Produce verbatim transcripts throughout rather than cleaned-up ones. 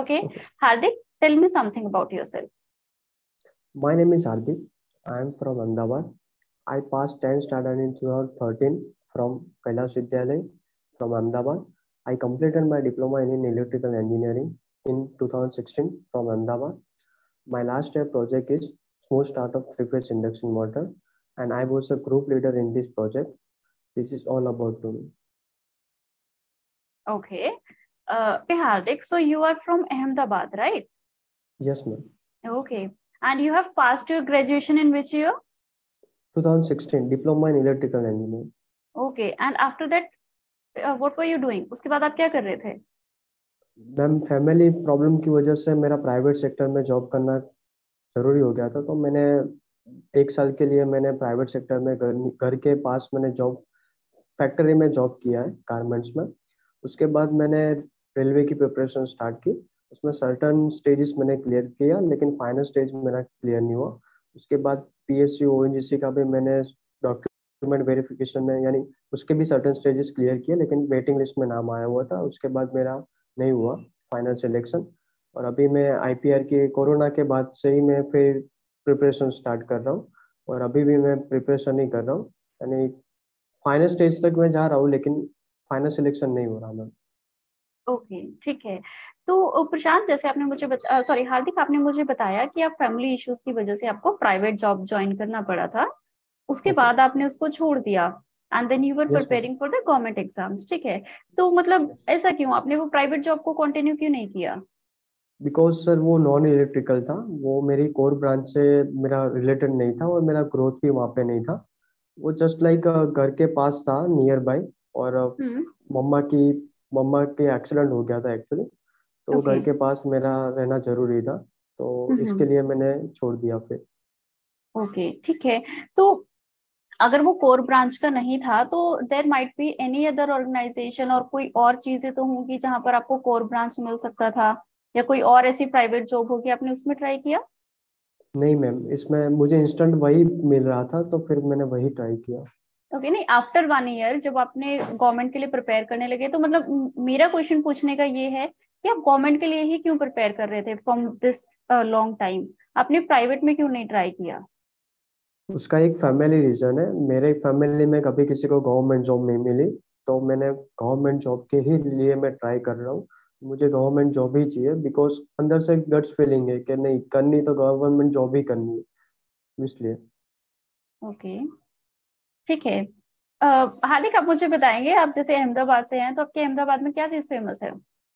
Okay, Okay. Hardik, tell me something about yourself. My name is Hardik. I am from Ahmedabad. I passed tenth standard in twenty thirteen from Kailash Vidyalaya from Ahmedabad. I completed my diploma in electrical engineering in two thousand sixteen from Ahmedabad. My last year project is small startup three-phase induction motor, and I was a group leader in this project. This is all about me. Okay. Uh, okay, Hardik, so you are from Ahmedabad, right? Yes, ma'am. Okay. And you have passed your graduation in which year? twenty sixteen diploma in electrical engineering. Okay. And after that, uh, what were you doing? उसके बाद आप क्या कर रहे थे? Ma'am family problem की वजह से मेरा प्राइवेट सेक्टर में जॉब करना जरूरी हो गया था, तो मैंने एक साल के लिए मैंने प्राइवेट सेक्टर में घर घर के पास मैंने जॉब फैक्ट्री में जॉब किया है गारमेंट्स में। उसके बाद मैंने रेलवे की प्रिपरेशन स्टार्ट की। उसमें सर्टन स्टेजेस मैंने क्लियर किया, लेकिन फाइनल स्टेज मेरा क्लियर नहीं हुआ। उसके बाद पीएससी ओएनजीसी का भी मैंने डॉक्यूमेंट वेरिफिकेशन में यानी उसके भी सर्टन स्टेजेस क्लियर किए, लेकिन वेटिंग लिस्ट में नाम आया हुआ था। उसके बाद मेरा नहीं हुआ फाइनल सिलेक्शन, और अभी मैं आईपीआर की कोरोना के बाद से ही मैं फिर प्रिपरेशन स्टार्ट कर रहा हूँ, और अभी भी मैं प्रिपरेशन ही कर रहा हूँ। यानी फाइनल स्टेज तक मैं जा रहा हूँ, लेकिन फाइनल सिलेक्शन नहीं हो रहा मैम। ओके, ठीक है। तो प्रशांत, जैसे आपने मुझे बता सॉरी हार्दिक, आपने मुझे बताया कि आप फैमिली इश्यूज की वजह से आपको प्राइवेट जॉब ज्वाइन करना पड़ा था, उसके ओके। बाद आपने उसको छोड़ दिया and then you were yes ma'am. Preparing for the government exams, ठीक है। तो मतलब ऐसा क्यों, आपने वो प्राइवेट जॉब को कंटिन्यू क्यों नहीं किया? बिकॉज सर वो नॉन इलेक्ट्रिकल था, वो मेरी कोर ब्रांच से मेरा रिलेटेड नहीं था, और मेरा ग्रोथ भी वहाँ पे नहीं था। वो जस्ट लाइक घर के पास था, नियर बाय। और अ, हम्म। मम्मा की मम्मा के एक्सीडेंट हो गया था एक्चुअली, तो ओके। घर के पास मेरा रहना जरूरी था, तो इसके हम्म। लिए मैंने छोड़ दिया फिर। ओके, ठीक है। तो अगर वो कोर ब्रांच का नहीं था तो there might be any other organization, और कोई और चीजें तो होंगी जहां पर आपको कोर ब्रांच मिल सकता था, या कोई और ऐसी प्राइवेट जॉब होगी, आपने उसमें ट्राई किया? नहीं मैम, इसमें मुझे इंस्टेंट वही मिल रहा था, तो फिर मैंने वही ट्राई किया। ओके, नहीं, आफ्टर वन ईयर जब आपने गवर्नमेंट के लिए प्रिपेयर करने लगे, तो मतलब म- मेरा क्वेश्चन पूछने का ये है कि आप गवर्नमेंट के लिए ही क्यों प्रिपेयर कर रहे थे फ्रॉम दिस लॉन्ग टाइम, आपने प्राइवेट में क्यों नहीं ट्राई किया? उसका एक फैमिली रीजन है। मेरे फैमिली में कभी किसी को गवर्नमेंट जॉब नहीं मिली, तो मैंने गवर्नमेंट जॉब के ही लिए मैं ट्राई कर रहा हूँ। मुझे गवर्नमेंट जॉब ही चाहिए, बिकॉज अंदर से गट्स फीलिंग है कि नहीं, करनी तो गवर्नमेंट जॉब ही करनी है, इसलिए। ओके, ठीक है। अ, हार्दिक, आप मुझे बताएंगे, आप जैसे अहमदाबाद से हैं, तो आपके अहमदाबाद में क्या चीज फेमस है?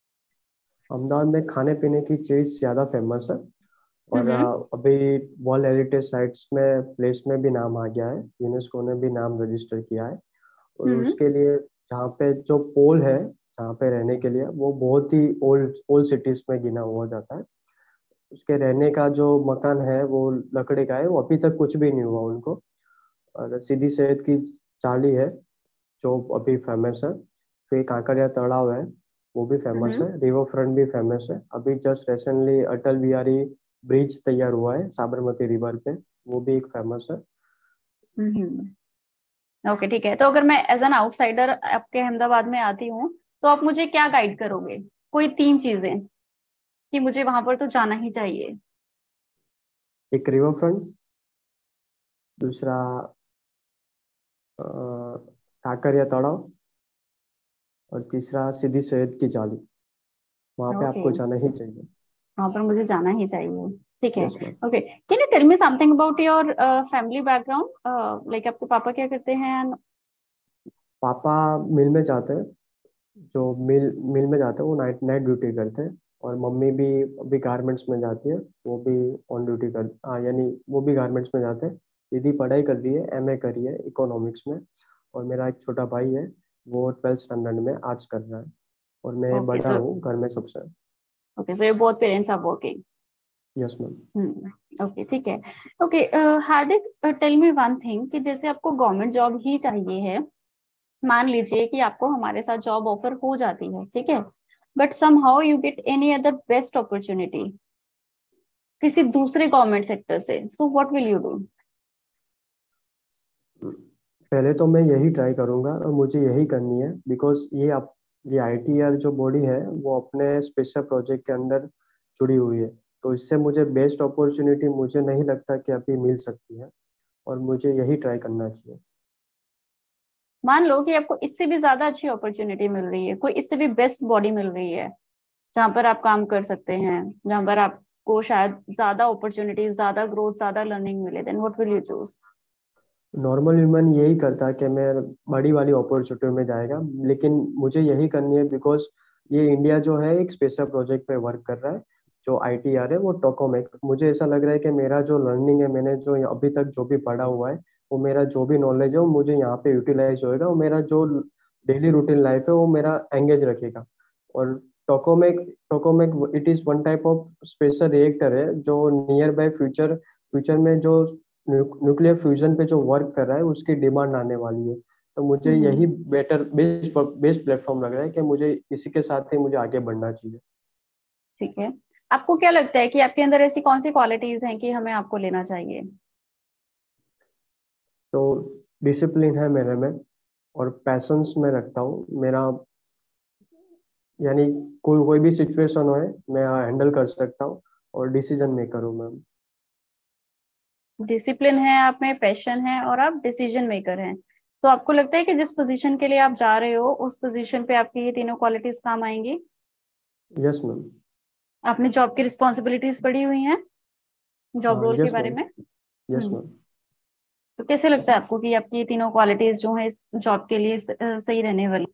अहमदाबाद में खाने पीने की चीज ज्यादा फेमस है, और हम्म। अ, अभी वर्ल्ड हेरिटेज साइट्स में प्लेस में भी नाम आ गया है, यूनेस्को ने भी नाम रजिस्टर किया है। और हम्म। उसके लिए जहाँ पे जो पोल है, जहाँ पे रहने के लिए, वो बहुत ही ओल्ड ओल्ड सिटीज में गिना हुआ जाता है। उसके रहने का जो मकान है वो लकड़ी का है, वो अभी तक कुछ भी नहीं हुआ उनको। और सीधी सैयद की चाली है जो अभी फेमस है। फिर कांकरिया तालाब है, वो भी फेमस हम्म। है। रिवर फ्रंट भी फेमस है। अभी just recently Atal Bihari bridge तैयार हुआ है साबरमती रिवर पे, वो भी एक फेमस है। हम्म। ओके, ठीक है। तो अगर मैं एज एन आउटसाइडर आपके अहमदाबाद में आती हूँ, तो आप मुझे क्या गाइड करोगे? कोई तीन चीजें कि मुझे वहां पर तो जाना ही चाहिए। एक रिवर फ्रंट, दूसरा अ, कांकरिया तालाब, और तीसरा सीधी सैयद की जाली। वहां पे ओके, आपको जाना ही चाहिए। वहां पर मुझे जाना ही चाहिए, ठीक है। Yes ma'am. Okay, can you tell me something about your family background, like आपके पापा क्या करते हैं? पापा मिल में जाते हैं, जो मिल मिल में जाते हैं वो नाइट नाइट ड्यूटी करते हैं। और मम्मी भी अभी गारमेंट्स में जाती है, वो भी ऑन ड्यूटी कर हाँ यानी वो भी गारमेंट्स में जाते हैं। दीदी पढ़ाई कर रही है, एमए करी है इकोनॉमिक्स में। और मेरा एक छोटा भाई है, वो ट्वेल्थ स्टैंडर्ड में आर्ट्स कर रहा है। और मैं ओके, बड़ा सो हूँ घर में सबसे। Okay, so your both parents are working. Yes ma'am. Hmm. Okay, ठीक है। Okay, Hardik, tell me one thing कि जैसे आपको गवर्नमेंट जॉब ही चाहिए है, मान लीजिए कि आपको हमारे साथ जॉब ऑफर हो जाती है, ठीक है, but somehow you get any other best opportunity किसी दूसरे गवर्नमेंट सेक्टर से, so what will you do? पहले तो मैं यही ट्राई करूंगा और मुझे यही करनी है, बिकॉज ये आप ये आई टी आर जो बॉडी है वो अपने स्पेशल प्रोजेक्ट के अंदर जुड़ी हुई है, तो इससे मुझे बेस्ट अपॉर्चुनिटी मुझे नहीं लगता कि अभी मिल सकती है, और मुझे यही ट्राई करना चाहिए। मान लो कि आपको इससे भी ज्यादा अच्छी अपॉर्चुनिटी मिल रही है, कोई इससे भी बेस्ट बॉडी मिल रही है जहाँ पर आप काम कर सकते हैं, जहाँ पर आपको शायद ज्यादा अपॉर्चुनिटी, ज्यादा ग्रोथ, ज्यादा लर्निंग मिले, then what will you choose? Normal human यही करता है कि मैं बड़ी वाली अपॉर्चुनिटी में जाएगा, लेकिन मुझे यही करनी है बिकॉज ये इंडिया जो है एक स्पेशल प्रोजेक्ट पे वर्क कर रहा है। जो आई टी आर है वो टोकोमेक, मुझे ऐसा लग रहा है कि मेरा जो लर्निंग है, मैंने जो अभी तक जो भी पढ़ा हुआ है, वो मेरा जो भी नॉलेज है वो मुझे यहाँ पे यूटिलाइज होएगा, वो मेरा जो डेली रूटीन लाइफ है वो मेरा एंगेज रखेगा। और tokamak tokamak it is one type of special reactor है जो नियर बाय फ्यूचर फ्यूचर में जो न्यूक्लियर फ्यूजन पे जो वर्क कर रहा है उसकी डिमांड आने वाली है। तो मुझे हम्म। यही बेटर बेस्ट बेस्ट प्लेटफॉर्म लग रहा है कि मुझे इसी के साथ ही मुझे आगे बढ़ना चाहिए। ठीक है, आपको क्या लगता है कि आपके अंदर ऐसी कौन सी क्वालिटीज हैं कि हमें आपको लेना चाहिए? तो डिसिप्लिन है मेरे में, और पैशंस में रखता हूँ मेरा, यानी कोई कोई भी सिचुएशन हो मैं हैंडल कर सकता हूँ, और डिसीजन मेकर हूँ मैं। डिसिप्लिन है आप में, पैशन है, और आप डिसीजन मेकर हैं। तो आपको लगता है कि जिस पोजीशन के लिए आप जा रहे हो उस पोजीशन पे आपकी ये तीनों क्वालिटीज काम आएंगी? Yes ma'am. आपने जॉब की रिस्पॉन्सिबिलिटीज पढ़ी हुई हैं, जॉब रोल के यस बारे मैम। में? Yes hmm. मैम। तो कैसे लगता है आपको कि आपकी ये तीनों क्वालिटीज जो है इस जॉब के लिए स- अ, सही रहने वाली?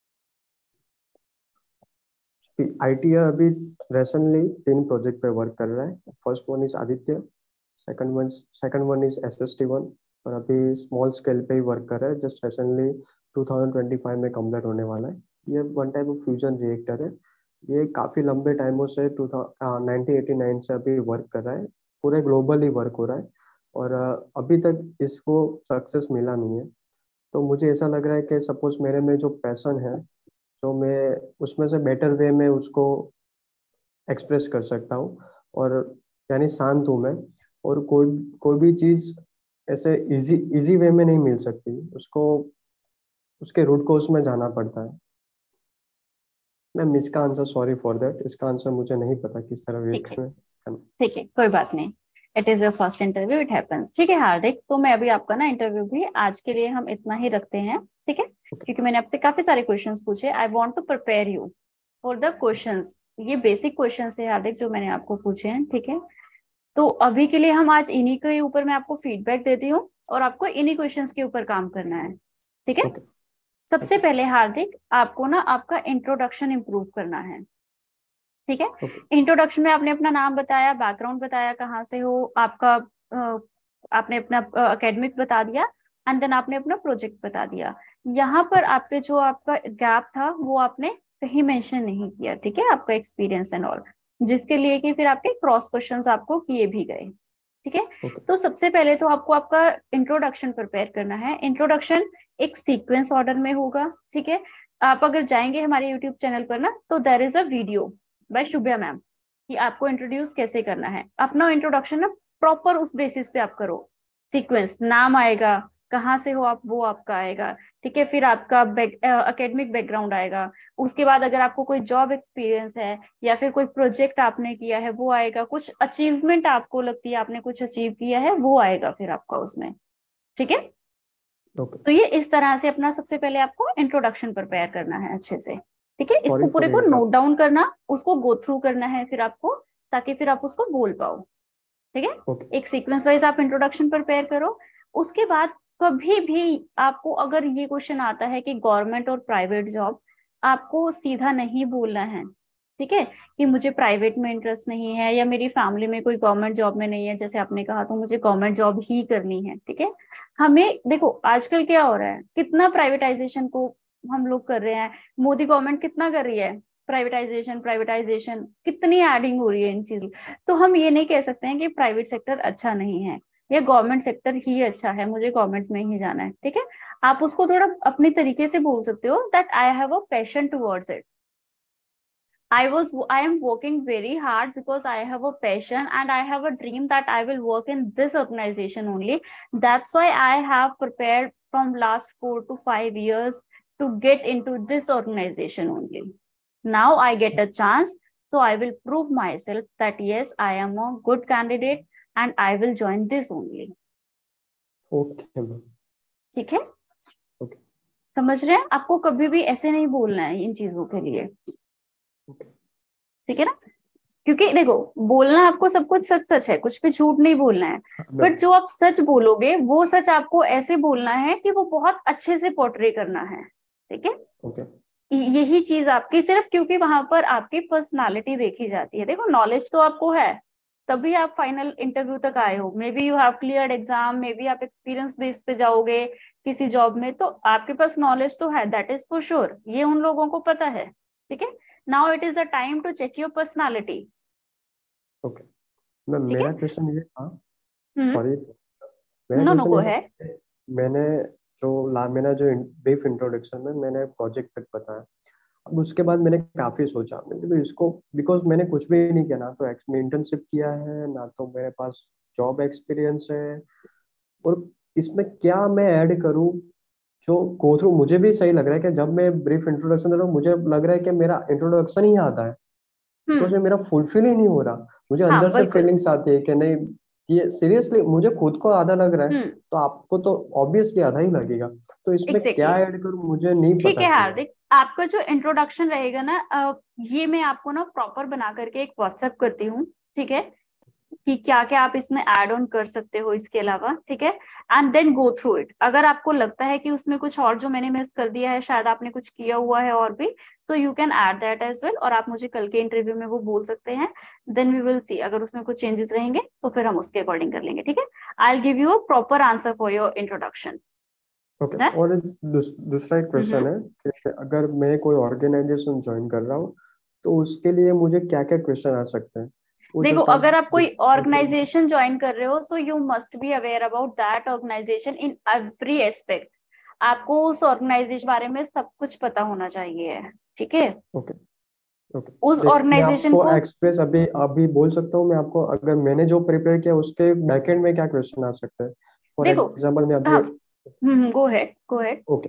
आई टी आर अभी रिसेंटली तीन प्रोजेक्ट पे वर्क कर रहा है। First one is Aditya, second one second one is S S T one, और अभी स्मॉल स्केल पे ही वर्क कर रहा है, just recently two thousand twenty five में कंप्लीट होने वाला है। ये one type of fusion reactor है। ये काफ़ी लंबे टाइमों से टू नाइनटीन एटी नाइन से अभी वर्क कर रहा है, पूरे ग्लोबली वर्क हो रहा है, और अ, अभी तक इसको सक्सेस मिला नहीं है। तो मुझे ऐसा लग रहा है कि सपोज मेरे में जो पैशन है, जो मैं उसमें से बेटर वे में उसको एक्सप्रेस कर सकता हूँ, और यानी शांत हूँ मैं, और कोई कोई भी चीज़ ऐसे इजी इजी वे में नहीं मिल सकती, उसको उसके रूट कोर्स में जाना पड़ता है। मैम इसका आंसर सॉरी फॉर दैट, इसका आंसर मुझे नहीं पता किस तरह वेट ठीक है, में। ठीक है, कोई बात नहीं। It is your first interview, it happens. ठीक है हार्दिक, तो मैं अभी आपका ना इंटरव्यू भी आज के लिए हम इतना ही रखते हैं, ठीक है? क्योंकि मैंने आपसे काफी सारे क्वेश्चंस पूछे, I want to prepare you for the questions. ये बेसिक क्वेश्चंस है हार्दिक जो मैंने आपको पूछे हैं, ठीक है? तो अभी के लिए हम आज इन्हीं के ऊपर मैं आपको फीडबैक देती हूँ, और आपको इन्हीं क्वेश्चंस के ऊपर काम करना है, ठीक है? ओके। सबसे ओके। पहले हार्दिक, आपको ना आपका इंट्रोडक्शन इम्प्रूव करना है, ठीक है? ओके। इंट्रोडक्शन में आपने अपना नाम बताया, बैकग्राउंड बताया, कहाँ से हो आपका, अ, आपने अपना एकेडमिक बता दिया, एंड देन आपने अपना प्रोजेक्ट बता दिया। यहाँ पर आप पे जो आपका गैप था वो आपने कहीं मेंशन नहीं किया, ठीक है? आपका एक्सपीरियंस एंड ऑल, जिसके लिए कि फिर आपके क्रॉस क्वेश्चंस आपको किए भी गए, ठीक है? ओके। तो सबसे पहले तो आपको आपका इंट्रोडक्शन प्रिपेयर करना है। इंट्रोडक्शन एक सीक्वेंस ऑर्डर में होगा, ठीक है? आप अगर जाएंगे हमारे यूट्यूब चैनल पर ना, तो there is a video by Shubhya ma'am कि आपको इंट्रोड्यूस कैसे करना है। अपना इंट्रोडक्शन ना प्रॉपर उस बेसिस पे आप करो। सीक्वेंस, नाम आएगा, कहाँ से हो आप वो आपका आएगा, ठीक है? फिर आपका एकेडमिक बैकग्राउंड आएगा। उसके बाद अगर आपको कोई जॉब एक्सपीरियंस है या फिर कोई प्रोजेक्ट आपने किया है वो आएगा। कुछ अचीवमेंट आपको लगती है आपने कुछ अचीव किया है वो आएगा फिर आपका उसमें, ठीक है? ओके। तो ये इस तरह से अपना सबसे पहले आपको इंट्रोडक्शन प्रिपेयर करना है अच्छे से, ठीक है? इसको सॉरी पूरे फॉर को इंटरप्ट। नोट डाउन करना, उसको गो थ्रू करना है फिर आपको, ताकि फिर आप उसको बोल पाओ, ठीक है? ओके। एक सीक्वेंस वाइज आप इंट्रोडक्शन प्रिपेयर करो। उसके बाद कभी भी आपको अगर ये क्वेश्चन आता है कि गवर्नमेंट और प्राइवेट जॉब, आपको सीधा नहीं बोलना है, ठीक है? कि मुझे प्राइवेट में इंटरेस्ट नहीं है या मेरी फैमिली में कोई गवर्नमेंट जॉब में नहीं है, जैसे आपने कहा, तो मुझे गवर्नमेंट जॉब ही करनी है, ठीक है? हमें देखो आजकल क्या हो रहा है, कितना प्राइवेटाइजेशन को हम लोग कर रहे हैं। मोदी गवर्नमेंट कितना कर रही है, प्राइवेटाइजेशन प्राइवेटाइजेशन, कितनी एडिंग हो रही है इन चीजों। तो हम ये नहीं कह सकते हैं कि प्राइवेट सेक्टर अच्छा नहीं है या गवर्नमेंट सेक्टर ही अच्छा है, मुझे गवर्नमेंट में ही जाना है, ठीक है? आप उसको थोड़ा अपने तरीके से बोल सकते हो that I have a passion towards it. I was I am working very hard because I have a passion and I have a dream that I will work in this organization only. That's why I have prepared from last four to five years to get into this organization only. Now I get a chance, so I will prove myself that yes, I am a good candidate and I will join this only. Okay ma'am, ठीक है, okay समझ रहे हैं? आपको कभी भी ऐसे नहीं बोलना है इन चीजों के लिए, ओके ठीक है ना? क्योंकि देखो, बोलना आपको सब कुछ सच सच है, कुछ भी झूठ नहीं बोलना है, बट मैम, जो आप सच बोलोगे वो सच आपको ऐसे बोलना है कि वो बहुत अच्छे से पोर्ट्रे करना है, ठीक है? ओके य- यही चीज आपकी, सिर्फ क्योंकि वहां पर आपकी पर्सनालिटी देखी जाती है। देखो, नॉलेज तो आपको है, तभी आप फाइनल इंटरव्यू तक आए हो। Maybe you have cleared exam, maybe आप एक्सपीरियंस बेस पे जाओगे किसी जॉब में, तो आपके पास नॉलेज तो है, दैट इज फॉर श्योर, ये उन लोगों को पता है, ठीक है? Now it is the time to check your personality, okay ma'am, ठीक है? मेरा क्वेश्चन ये था, हम्म, सॉरी, मेरा नो नो, क्वेश्चन गो ये था है। कि मैंने जो ला मेरा जो ब्रीफ इंट्रोडक्शन में मैंने प्रोजेक्ट तक बताया। अब उसके बाद मैंने काफी सोचा, मैंने भी इसको, बिकॉज मैंने कुछ भी नहीं किया, ना तो इंटर्नशिप किया है, ना तो मेरे पास जॉब एक्सपीरियंस है, और इसमें क्या मैं ऐड करूं जो गो थ्रू मुझे भी सही लग रहा है। कि जब मैं ब्रीफ इंट्रोडक्शन दे रहा हूँ, मुझे लग रहा है कि मेरा इंट्रोडक्शन ही आता है, बिकॉज हम्म, ये मेरा फुलफिल ही नहीं हो रहा। मुझे हाँ अंदर से बिल्कुल। फीलिंग्स आती है कि नहीं, ये सीरियसली मुझे खुद को आधा लग रहा है, हम्म, तो आपको तो ऑब्वियसली आधा ही लगेगा। तो इसमें एग्जैक्टली क्या exactly. ऐड करूं मुझे नहीं ठीक पता है चल रहा। हार्दिक, आपका जो इंट्रोडक्शन रहेगा ना, अ, ये मैं आपको ना प्रॉपर बना करके एक व्हाट्सएप करती हूँ, ठीक है? कि क्या क्या आप इसमें ऐड ऑन कर सकते हो इसके अलावा, ठीक है? And then go through it. अगर आपको लगता है कि उसमें कुछ और जो मैंने मिस कर दिया है, शायद आपने कुछ किया हुआ है और भी, so you can add that as well, और आप मुझे कल के इंटरव्यू में वो बोल सकते हैं। देन वी विल सी, अगर उसमें कुछ चेंजेस रहेंगे तो फिर हम उसके अकॉर्डिंग कर लेंगे, ठीक है? I will give you a proper answer for your introduction. Okay, और दूस, दूसरा एक क्वेश्चन हम्म, है कि अगर मैं कोई ऑर्गेनाइजेशन ज्वाइन कर रहा हूँ, तो उसके लिए मुझे क्या क्या क्वेश्चन आ सकते हैं? वो देखो, जस्ट आप अगर आप कोई डिटेल। ऑर्गेनाइजेशन ज्वाइन कर रहे हो, so you must be aware about that organisation in every aspect. आपको उस ऑर्गेनाइजेशन बारे में सब कुछ पता होना चाहिए, ठीक है? ओके ओके, उस देख मैं ऑर्गेनाइजेशन आपको को, एक्सप्रेस अभी अभी बोल सकता हूँ। मैं आपको, अगर मैंने जो प्रिपेयर किया उसके बैकएंड में क्या क्वेश्चन आ सकते हैं, फॉर देखो, एग्जांपल मैं हाँ, अभी। Hmm, go ahead go ahead. Okay,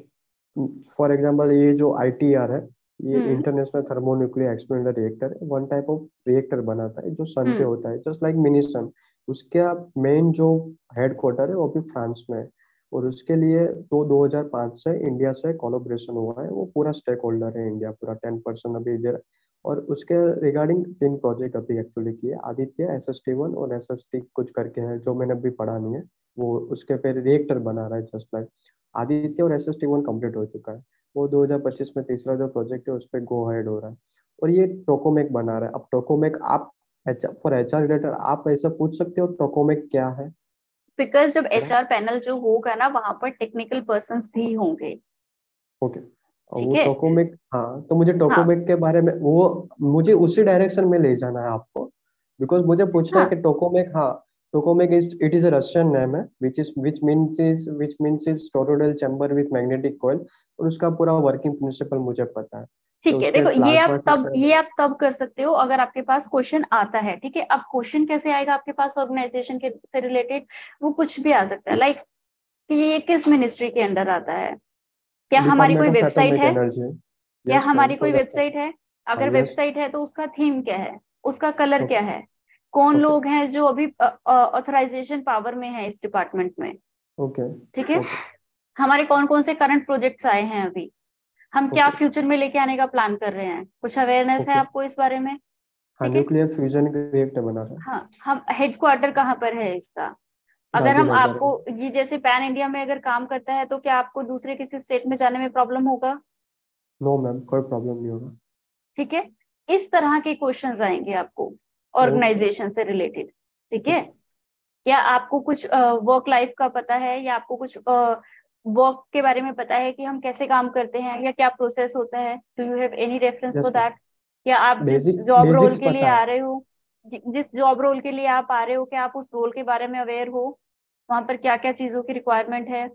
for example ये जो आई टी आर है, ये hmm, international thermonuclear experimental reactor है, वन टाइप ऑफ रिएक्टर बनाता है जो सन पे हम्म, होता है, जस्ट लाइक मिनी सन। उसका मेन जो हेडक्वार्टर है वो भी फ्रांस में है, और उसके लिए तो दो हज़ार पाँच से इंडिया से कोलैबोरेशन हुआ है। वो पूरा स्टेक होल्डर है इंडिया, पूरा टेन परसेंट अभी इधर। और उसके रिगार्डिंग तीन प्रोजेक्ट अभी एक्चुअली किए, Aditya, S S T one और एस एस टी कुछ करके है, जो मैंने अभी पढ़ा नहीं है। वो उसके पे रिएक्टर बना रहा है, जस्ट लाइक आदित्य, और S S T one complete हो चुका है। वो दो हज़ार पच्चीस में तीसरा जो प्रोजेक्ट है उस पर गो हेड हो रहा है। और ये टोकोमेक बना रहा है। अब टोकोमेक आप H for H R related आप ऐसा पूछ सकते हो टोकोमेक क्या है। बिकॉज जब अगर एचआर पैनल जो होगा ना, वहां पर टेक्निकल पर्संस भी होंगे, ओके, ठीक वो है? टोकोमेक, हाँ, तो मुझे हाँ, टोकोमेक के बारे में वो मुझे उसी डायरेक्शन में ले जाना है आपको, बिकॉज मुझे पूछना है हाँ, कि टोकोमेक, हाँ, tokamak is it is a Russian name है, which is which means is which means is toroidal chamber with magnetic coil. और उसका पूरा वर्किंग प्रिंसिपल मुझे पता है कि ठीक है। उसके देखो, ये प्लाज्मा आप तब इफेक्ट। ये आप तब कर सकते हो अगर आपके पास क्वेश्चन आता है, ठीक है? अब क्वेश्चन कैसे आएगा आपके पास ऑर्गेनाइजेशन के से रिलेटेड? वो कुछ भी आ सकता है, लाइक कि ये किस मिनिस्ट्री के अंडर आता है, क्या हमारी डिपार्टमेंट कोई ऑफ वेबसाइट एटॉमिक है, एनर्जी। क्या यस मैम, हमारी तो कोई दैट, वेबसाइट है? हाँ, अगर यस। वेबसाइट है तो उसका थीम क्या है, उसका कलर ओके क्या है, कौन ओके लोग हैं जो अभी ऑथराइजेशन पावर में है इस डिपार्टमेंट में, ओके ठीक है? ओके हमारे कौन कौन से करंट प्रोजेक्ट्स आए हैं अभी, हम क्या ओके फ्यूचर में लेके आने का प्लान कर रहे हैं, कुछ अवेयरनेस है ओके, आपको इस बारे में, हाँ, ठीक है? न्यूक्लियर फ्यूजन रिएक्टर बना रहा है। हाँ, हम हेडक्वार्टर कहाँ पर है इसका? अगर हम गांधीनगर आपको, है। ये जैसे पैन इंडिया में अगर काम करता है, तो क्या आपको दूसरे किसी स्टेट में जाने में प्रॉब्लम होगा? नो मैम, कोई प्रॉब्लम नहीं होगा। ठीक है? इस तरह के क्वेश्चंस आएंगे आपको ओके ऑर्गेनाइजेशन से रिलेटेड, ठीक है? ओके क्या आपको कुछ वर्क लाइफ का पता है, या आपको कुछ वर्क के बारे में पता है कि हम कैसे काम करते हैं, या क्या प्रोसेस होता है? Do you have any reference for yes ma'am, that? या आप जिस बेसिक जॉब रोल बेसिक्स के लिए पता आ है। रहे हो, जि, जिस जॉब रोल के लिए आप आ रहे हो, क्या आप उस रोल के बारे में अवेयर हो? वहां पर क्या क्या चीजों की रिक्वायरमेंट है?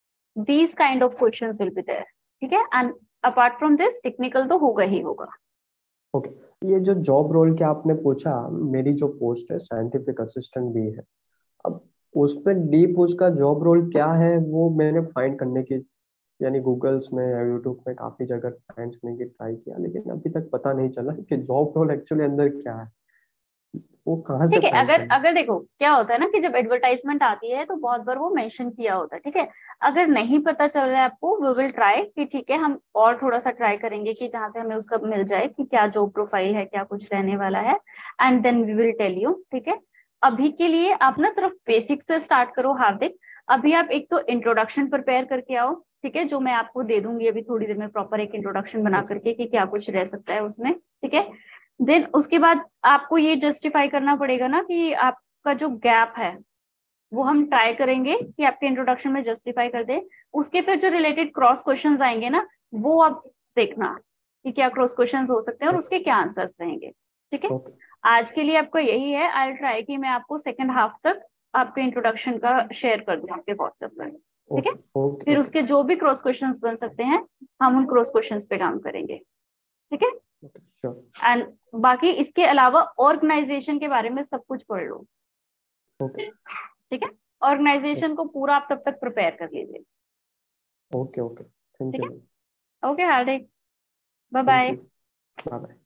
These kind of questions will be there, ठीक है? And apart from this, technical तो होगा ही होगा। ओके, ये जो जॉब रोल के आपने पूछा, मेरी जो पोस्ट है साइंटिफिक असिस्टेंट भी है। अब उस पर डीप उसका जॉब रोल क्या है वो मैंने फाइंड करने की यानी गूगल्स में या यूट्यूब में काफी जगह फाइंड करने की ट्राई किया, लेकिन अभी तक पता नहीं चला कि जॉब रोल एक्चुअली अंदर क्या है, वो कहाँ से ठीक है, फाइंड अगर करना। अगर देखो क्या होता है ना कि जब एडवर्टाइजमेंट आती है तो बहुत बार वो मेंशन किया होता है, ठीक है। अगर नहीं पता चल रहा है आपको, वी विल ट्राई कि ठीक है हम और थोड़ा सा ट्राई करेंगे कि जहां से हमें उसका मिल जाए कि क्या जॉब प्रोफाइल है, क्या कुछ रहने वाला है, and then we will tell you, ठीक है। अभी के लिए आप ना सिर्फ बेसिक से स्टार्ट करो हार्दिक। अभी आप एक तो इंट्रोडक्शन प्रिपेयर करके आओ, ठीक है, जो मैं आपको दे दूंगी अभी थोड़ी देर में, प्रॉपर एक इंट्रोडक्शन बना ओके। करके कि क्या कुछ रह सकता है उसमें, ठीक है। देन उसके बाद आपको ये जस्टिफाई करना पड़ेगा ना कि आपका जो गैप है वो हम ट्राई करेंगे कि आपके इंट्रोडक्शन में जस्टिफाई कर दे। उसके फिर जो रिलेटेड क्रॉस क्वेश्चंस आएंगे ना, वो आप देखना कि क्या क्रॉस क्वेश्चंस हो सकते हैं और उसके क्या आंसर्स रहेंगे, ठीक है। ओके। आज के लिए आपको यही है, आई ट्राई कि मैं आपको सेकंड हाफ तक आपके इंट्रोडक्शन का शेयर कर दूं आपके व्हाट्सएप पर, ठीक है। ओके। ओके। फिर ओके। उसके जो भी क्रॉस क्वेश्चंस बन सकते हैं हम उन क्रॉस क्वेश्चंस पे काम करेंगे, ठीक है। ओके। श्योर। एंड बाकी इसके अलावा ऑर्गेनाइजेशन के बारे में सब कुछ पढ़ लो, ओके। ठीक है। ऑर्गेनाइजेशन को पूरा आप तब तक प्रिपेयर कर लीजिए, ओके। ओके। थैंक ठीक यू। है। Okay Hardik, bye thank bye. You. Bye bye.